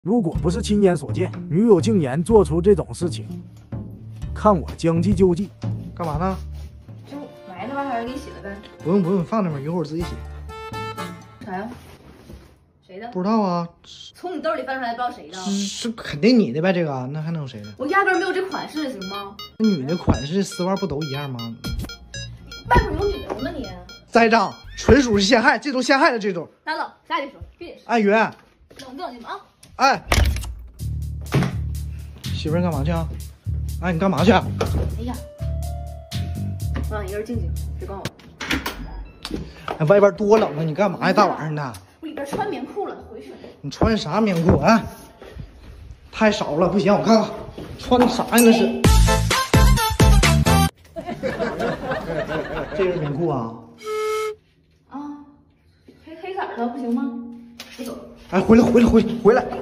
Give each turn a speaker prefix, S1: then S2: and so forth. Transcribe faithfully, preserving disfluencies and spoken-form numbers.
S1: 如果不是亲眼所见，女友竟然做出这种事情，看我将计就计。干嘛呢？
S2: 就埋汰吧，还是给你洗了呗？
S1: 不用不用，放那边，一会儿我自己洗。
S2: 啥呀？谁的？
S1: 不知道啊。
S2: 从你兜里翻出来，不知道谁的？
S1: 是肯定你的呗，这个那还能有谁的？
S2: 我压根没有这款式，行吗？
S1: 那女的款式丝袜不都一样吗？
S2: 外面有女人吗你？
S1: 栽赃，纯属是陷害，这种陷害的这种。
S2: 拉倒，啥也别说，别解释。
S1: 哎，云，
S2: 冷静冷静啊！
S1: 哎，媳妇儿干嘛去啊？哎，你干嘛去？哎
S2: 呀，我让你一个人静静，别管我。
S1: 哎，外边多冷啊！你干嘛呀？大晚上的。
S2: 我里边穿棉裤了，回去。
S1: 你穿啥棉裤啊？太少了，不行，我看看，穿的啥呀？那是。这是棉裤啊？
S2: 啊，黑黑色的不行吗？我走。
S1: 哎，回来，回来，回来，回来。